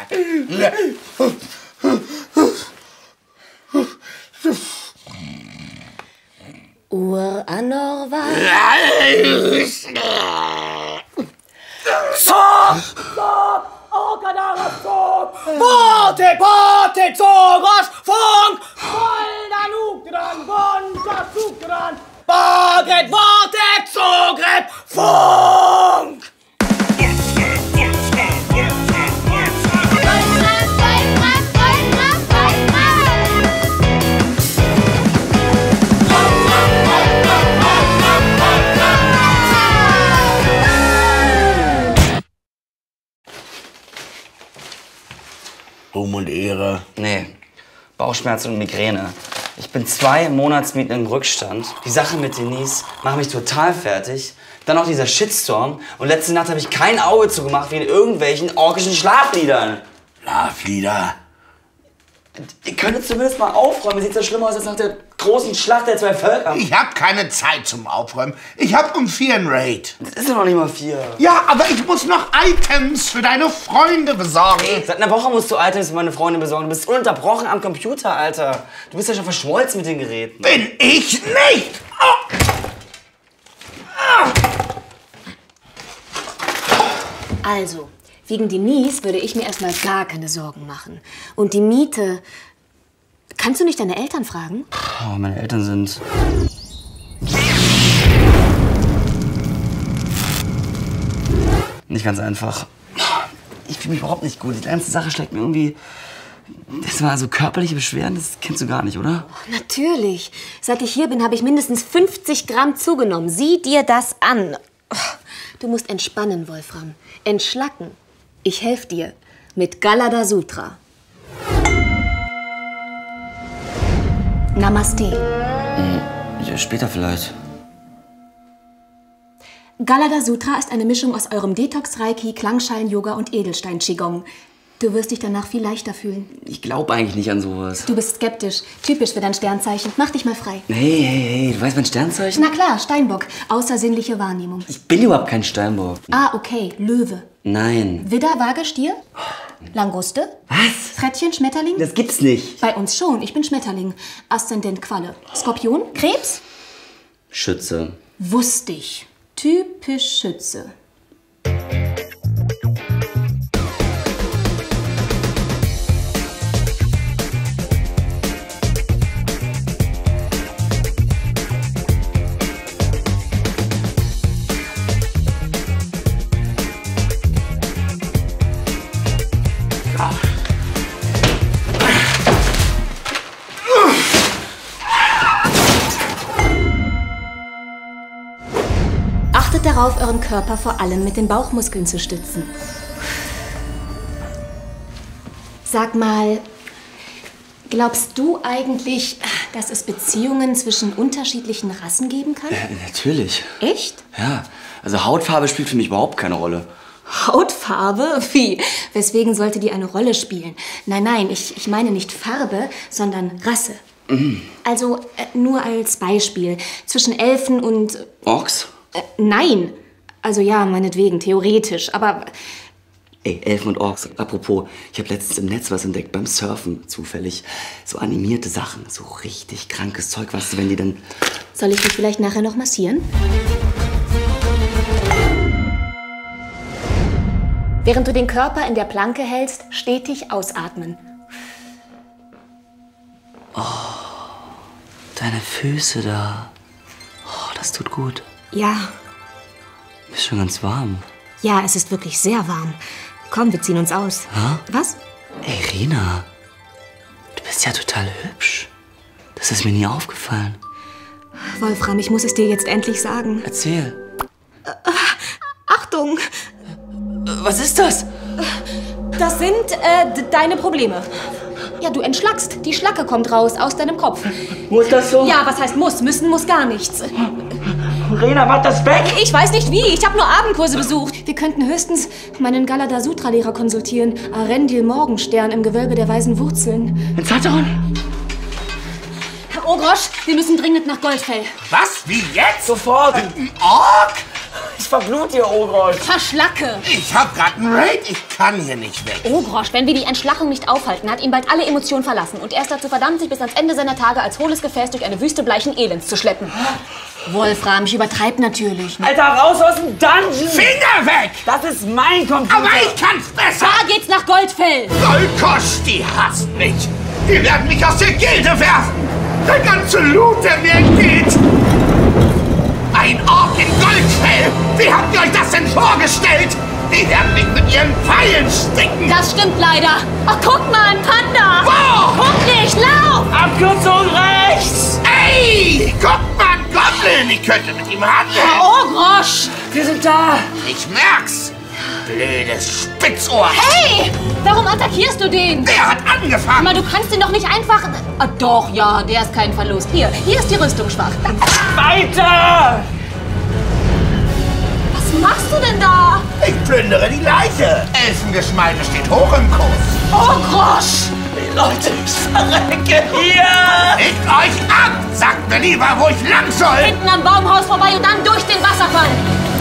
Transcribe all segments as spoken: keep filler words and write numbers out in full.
Ur Anorva. Stop! Stop! Okadara stop! Bote, bote, zogos, funk! Voldan ukran, bonta sukran! Baget, bote, zogrep, funk! Ruhm und Ehre. Nee, Bauchschmerzen und Migräne. Ich bin zwei Monatsmieten im Rückstand. Die Sache mit Denise macht mich total fertig. Dann noch dieser Shitstorm. Und letzte Nacht habe ich kein Auge zugemacht wegen irgendwelchen orkischen Schlafliedern. Schlaflieder? Ihr könntet zumindest mal aufräumen. Sieht so schlimm aus als nach der großen Schlacht der zwei Völker. Ich hab keine Zeit zum Aufräumen. Ich hab um vier ein Raid. Das ist doch noch nicht mal vier. Ja, aber ich muss noch Items für deine Freunde besorgen. Hey, seit einer Woche musst du Items für meine Freunde besorgen. Du bist ununterbrochen am Computer, Alter. Du bist ja schon verschmolzen mit den Geräten. Bin ich nicht! Oh. Ah. Also, wegen Denise würde ich mir erstmal gar keine Sorgen machen. Und die Miete... Kannst du nicht deine Eltern fragen? Oh, meine Eltern sind... nicht ganz einfach. Ich fühle mich überhaupt nicht gut. Die ganze Sache schlägt mir irgendwie... Das war so körperliche Beschwerden, das kennst du gar nicht, oder? Oh, natürlich. Seit ich hier bin, habe ich mindestens fünfzig Gramm zugenommen. Sieh dir das an. Oh, du musst entspannen, Wolfram. Entschlacken. Ich helfe dir. Mit Galada Sutra. Namaste. Hm, ja, später vielleicht. Galada Sutra ist eine Mischung aus eurem Detox-Reiki, Klangschalen-Yoga und Edelstein-Qigong. Du wirst dich danach viel leichter fühlen. Ich glaube eigentlich nicht an sowas. Du bist skeptisch. Typisch für dein Sternzeichen. Mach dich mal frei. Hey, hey, hey, du weißt mein Sternzeichen? Na klar, Steinbock. Außersinnliche Wahrnehmung. Ich bin überhaupt kein Steinbock. Ah, okay. Löwe. Nein. Widder, Waage, Stier? Languste? Was? Frettchen, Schmetterling? Das gibt's nicht. Bei uns schon. Ich bin Schmetterling. Aszendent Qualle. Skorpion? Krebs? Schütze. Wusste ich. Typisch Schütze. Achtet darauf, euren Körper vor allem mit den Bauchmuskeln zu stützen. Sag mal, glaubst du eigentlich, dass es Beziehungen zwischen unterschiedlichen Rassen geben kann? Ja, natürlich. Echt? Ja, also Hautfarbe spielt für mich überhaupt keine Rolle. Hautfarbe? Wie? Weswegen sollte die eine Rolle spielen? Nein, nein, ich, ich meine nicht Farbe, sondern Rasse. Mhm. Also äh, nur als Beispiel. Zwischen Elfen und... Orks? Äh, nein. Also ja, meinetwegen, theoretisch, aber... Ey, Elfen und Orks. Apropos, ich habe letztens im Netz was entdeckt, beim Surfen zufällig. So animierte Sachen, so richtig krankes Zeug, weißt du, wenn die dann... Soll ich dich vielleicht nachher noch massieren? Während du den Körper in der Planke hältst, stetig ausatmen. Oh, deine Füße da. Oh, das tut gut. Ja. Du bist schon ganz warm. Ja, es ist wirklich sehr warm. Komm, wir ziehen uns aus. Ha? Was? Ey, Rena, du bist ja total hübsch. Das ist mir nie aufgefallen. Wolfram, ich muss es dir jetzt endlich sagen. Erzähl. Äh, Achtung! Was ist das? Das sind äh, deine Probleme. Ja, du entschlackst. Die Schlacke kommt raus aus deinem Kopf. Muss das so? Ja, was heißt muss? Müssen muss gar nichts. Rena, mach das weg! Ich weiß nicht wie. Ich habe nur Abendkurse besucht. Wir könnten höchstens meinen Galada Sutra-Lehrer konsultieren. Arendil Morgenstern im Gewölbe der weisen Wurzeln. In Zaton? Oh Grosch, wir müssen dringend nach Goldfell. Was? Wie jetzt? Sofort! Ein Ork? Ich verglut, ihr Ogrosch. Verschlacke! Ich hab grad einen Raid, ich kann hier nicht weg. Ogrosch, wenn wir die Entschlachung nicht aufhalten, hat ihn bald alle Emotionen verlassen. Und er ist dazu verdammt, sich bis ans Ende seiner Tage als hohles Gefäß durch eine Wüste bleichen Elends zu schleppen. Wolfram, ich übertreibe natürlich. Ne? Alter, raus aus dem Dungeon! Finger weg! Das ist mein Computer! Aber ich kann's besser! Da geht's nach Goldfell! Golkosch, die hasst mich! Die werden mich aus der Gilde werfen! Der ganze Loot, der mir entgeht! Ein Ork in Goldfell! Wie habt ihr euch das denn vorgestellt? Die werden mich mit ihren Pfeilen sticken! Das stimmt leider. Ach, guck mal, ein Panda! Wo? Guck nicht, lauf! Abkürzung rechts! Ey! Guck mal, ein Goblin! Ich könnte mit ihm handeln! Ogrosch! Wir sind da! Ich merk's! Blödes Spitzohr! Hey! Warum attackierst du den? Der hat angefangen! Aber du kannst ihn doch nicht einfach... Ah, doch, ja, der ist kein Verlust. Hier, hier ist die Rüstung schwach. Weiter! Was machst du denn da? Ich plündere die Leiche! Elfengeschmeide steht hoch im Kurs! Ogrosch! Leute, ich verrecke hier! Legt euch ab! Sagt mir lieber, wo ich lang soll! Hinten am Baumhaus vorbei und dann durch den Wasserfall.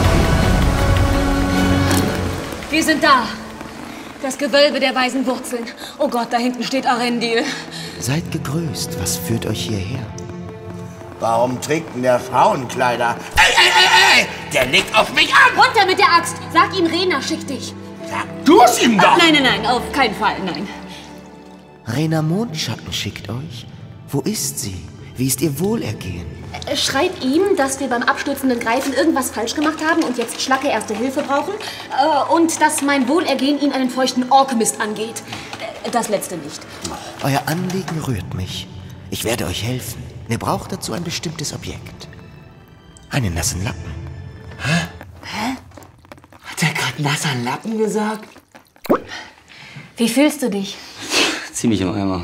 Wir sind da. Das Gewölbe der weisen Wurzeln. Oh Gott, da hinten steht Arendil. Seid gegrüßt. Was führt euch hierher? Warum trägt denn der Frauenkleider? Ey, ey, ey, ey! Der legt auf mich an! Runter mit der Axt. Sag ihm, Rena schickt dich. Sag du es ihm doch! Nein, nein, nein, auf keinen Fall, nein. Rena Mondschatten schickt euch? Wo ist sie? Wie ist ihr Wohlergehen? Schreib ihm, dass wir beim abstürzenden Greifen irgendwas falsch gemacht haben und jetzt Schlacke erste Hilfe brauchen. Äh, und dass mein Wohlergehen ihn einen feuchten Orkmist angeht. Äh, das letzte nicht. Euer Anliegen rührt mich. Ich werde euch helfen. Ihr braucht dazu ein bestimmtes Objekt. Einen nassen Lappen. Hä? Hä? Hat er gerade nasser Lappen gesagt? Wie fühlst du dich? Ziemlich im Eimer.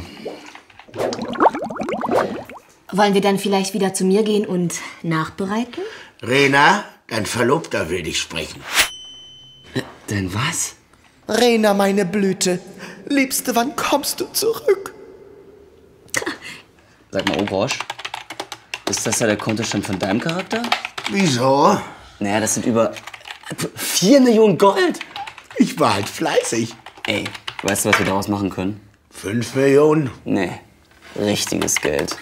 Wollen wir dann vielleicht wieder zu mir gehen und nachbereiten? Rena, dein Verlobter will dich sprechen. Denn was? Rena, meine Blüte. Liebste, wann kommst du zurück? Sag mal, Ogrosch, ist das ja der Kontostand von deinem Charakter? Wieso? Naja, das sind über vier Millionen Gold. Ich war halt fleißig. Ey, weißt du, was wir daraus machen können? Fünf Millionen? Nee, richtiges Geld.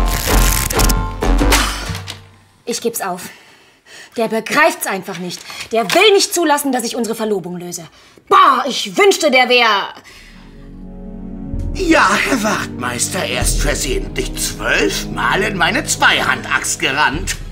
Ich geb's auf. Der begreift's einfach nicht. Der will nicht zulassen, dass ich unsere Verlobung löse. Boah, ich wünschte, der wär... Ja, Herr Wachtmeister, er ist versehentlich zwölfmal in meine Zweihandaxt gerannt.